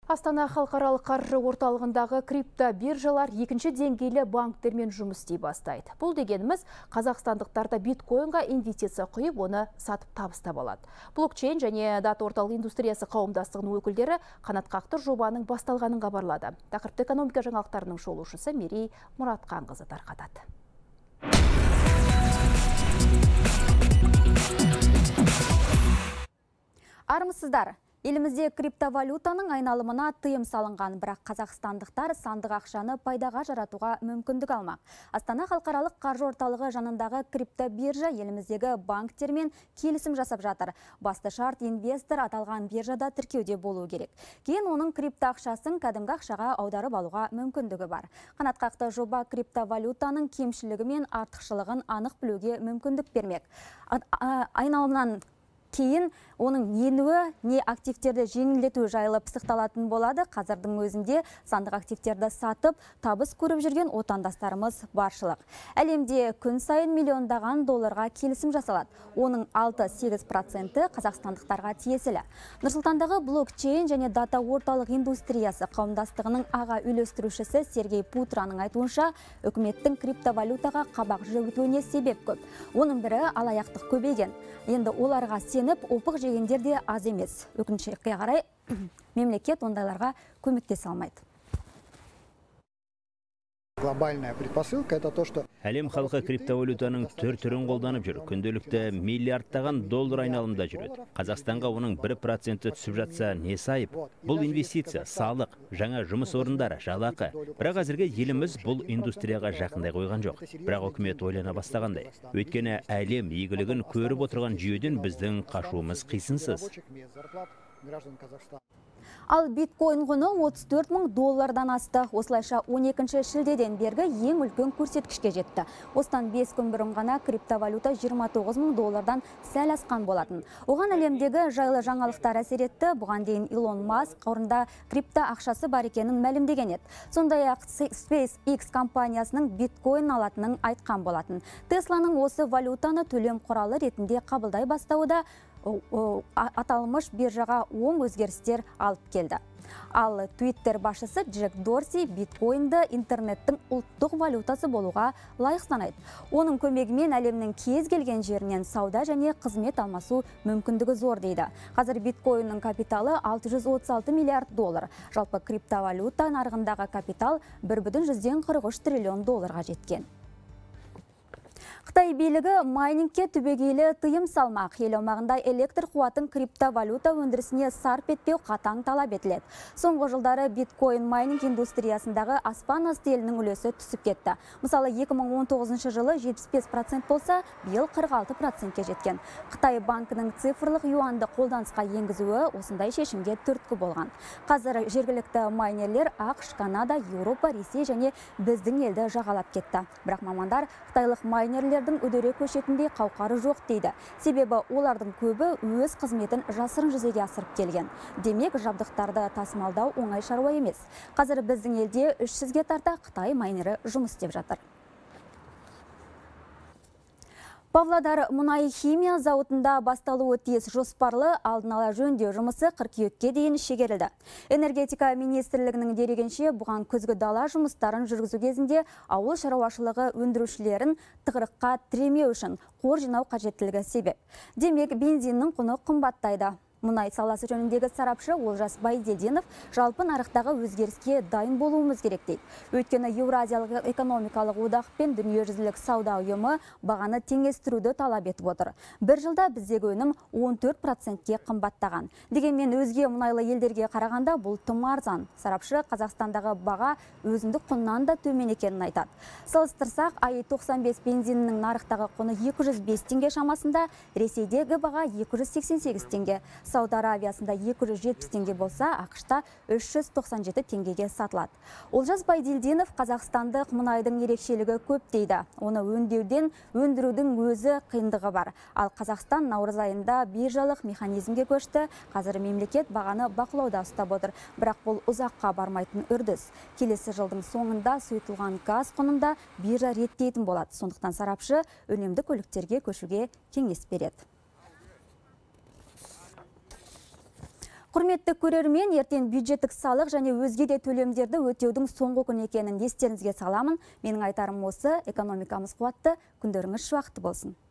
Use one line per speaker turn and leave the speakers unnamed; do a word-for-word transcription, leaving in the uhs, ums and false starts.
Астана халықаралық қаржы орталығындағы крипто биржалар екінші деңгейлі банктермен жұмыс істей бастайды. Бұл дегеніміз қазақстандықтарда биткоинға инвестиция құйып, оны сатып табыстап алады. Блокчейн және дата орталық индустриясы қауымдастығының өкілдері қанатқақты жобаның басталғанын хабарлады. Тақырыпты экономика жаңалықтарының шолушысы Мерей Мұратқанқызы тарқатады.
Армысыздар. Елімізде криптовалютаның айналымына тыйым салынған, бірақ қазақстандықтар сандық ақшаны пайдаға жаратуға мүмкіндік алмақ. Астана халықаралық қаржы орталығы жанындағы крипто биржа еліміздегі банктермен келісім жасап жатыр. Басты шарт инвестор аталған биржада тіркеуде болуы керек. Кейін оның крипто ақшасын кәдімгі ақшаға аударып алуға мүмкіндігі бар. Қанатқақты жоба криптовалютаның кемшілігі мен артықшылығын анық білуге мүмкіндік бермек. Айналымнан кейін оның енуі не активтерді жеңілдету жайлы пысықталатын болады. Қазірдің өзінде сандық активтерді сатып, табыс көріп жүрген отандастарымыз баршылық. Әлемде күн сайын миллиондаған долларға келісім жасалады. Оның алты-сегіз проценті қазақстандықтарға тиесілі. Нұрсұлтандағы блокчейн және дата орталық индустриясы қауымдастығының аға үйлестірушісі Сергей Путраның айтуынша, үкіметтің криптовалютаға қабақ жегуіне себеп көп. Оның бірі алаяқтық көбейген. Енді оларға сеніп, опық жегендер де аз емес. Өкінішке қарай мемлекет ондайларға көмектесе алмайды.
Глобальная предпосылка это то, что
әлем халқы криптовалютаның түр-түрін қолданып жүр. Күнделікті миллиардтаған доллар айналымда жүреді. Қазақстанға оның бір проценті түсіп жатса, не сайып? Бұл инвестиция, салық, жаңа жұмыс орындары, жалақы. Бірақ әзірге еліміз бұл индустрияға жақындай қойған жоқ. Бірақ үкімет ойлана бастағандай. Өйткені әлем игілігін көріп отырған жүйеден біздің қашуымыз қисынсыз.
Ал биткоин құны отыз төрт мың доллардан асты. Осылайша он екінші шілдеден бергі ең үлкен көрсеткішке жетті. Осыдан бес күн бұрын ғана криптовалюта жиырма тоғыз мың доллардан сәл асқан болатын. Оған әлемдегі жайлы жаңалықтар әсер етті. Бұған дейін Илон Маск қорында крипто ақшасы бар екенін мәлімдеген еді. Сондай-ақ SpaceX компаниясының биткоин алатынын айтқан болатын. Тесланың осы валютаны төлем құралы ретінде қабылдай бастауы да аталмыш биржаға оң өзгерістер алып келді. Ал Twitter басшысы Джек Дорси биткоинді интернеттің ұлттық валютасы болуға лайық санайды. Оның көмегімен әлемнің кез келген жерінен сауда және қызмет алмасу мүмкіндігі зор дейді. Қазір биткоиннің капиталы алты жүз отыз алты миллиард доллар. Жалпы криптовалюта нарығындағы капитал бір бүтін жүзден қырық үш триллион долларға жеткен. Қытай билігі майнингке түбегейлі тыйым салмақ. Ел аумағында электр қуатын криптовалюта өндірісіне сарп етпеу қатаң талап етіледі. Соңғы жылдары биткоин майнинг индустриясындағы аспан асты елінің үлесі түсіп кетті. Мысалы, екі мың он тоғызыншы жылы жетпіс бес процент болса, биыл қырық алты процентке жеткен. Қытай банкінің цифрлық юанды қолданысқа енгізуі осындай шешімге түрткі болған. Қазір жергілікті майнерлер ақш, Канада, Еуропа, Ресей және біздің елді жағалап кетті. Бірақ мамандар қытайлық майнерлер үдере көшетіндей қауқары жоқ дейді. Себебі олардың көбі өз қызметін жасырын жүзеге асырып келген. Демек, жабдықтарды тасымалдау оңай шаруа емес. Қазір біздің елде үш жүзге тарта Қытай майнері жұмыс істеп жатыр. Павлодар мұнай химия зауытында басталуы тиіс жоспарлы алдын ала жөндеу жұмысы қыркүйекке дейін шегерілді. Энергетика министрлігінің дерегенше, бұған күзгі дала жұмыстарын жүргізу кезінде ауыл шаруашылығы өндірушілерін тығырыққа тіремеу үшін қор жинау қажеттілігі себеп. Демек, бензиннің құны қымбаттайды. Мұнай саласы жөніндегі сарапшы Олжас Байділдинов жалпы нарықтағы өзгеріске дайын болуымыз керек дейді. Өйткені Еуразиялық экономикалық одақ пен дүниежүзілік сауда ұйымы бағаны теңестіруді талап етіп отыр. Бір жылда біздегі өнім он төрт процентке қымбаттаған. Дегенмен өзге мұнайлы елдерге қарағанда бұл тым арзан. Сарапшы Қазақстандағы баға өзіндік құннан да төмен екенін айтады. Салыстырсақ, АИ тоқсан бес бензинінің нарықтағы құны екі жүз бес теңге шамасында, Ресейдегі баға екі жүз сексен сегіз теңге. Сауд Аравиясында екі жүз жетпіс теңге болса, ақшта үш жүз тоқсан жеті теңгеге сатылады. Олжас Байділдинов қазақстандық мұнайдың ерекшелігі көп дейді. Оны өңдеуден өндірудің өзі қиындығы бар. Ал Қазақстан наурыз айында биржалық механизмге көшті. Қазір мемлекет бағаны бақылауда ұстап отыр. Бірақ бұл ұзаққа бармайтын үрдіс. Келесі жылдың соңында сұйытылған газ құнында биржа реттейтін болады. Сондықтан сарапшы үнемді көліктерге көшуге кеңес береді. Құрметті көрермен, ертең бюджеттік салық және өзге де төлемдерді өтеудің соңғы күн екенін естеріңізге саламын. Менің айтарым осы, экономикамыз қуатты, күндеріңіз шуақты болсын.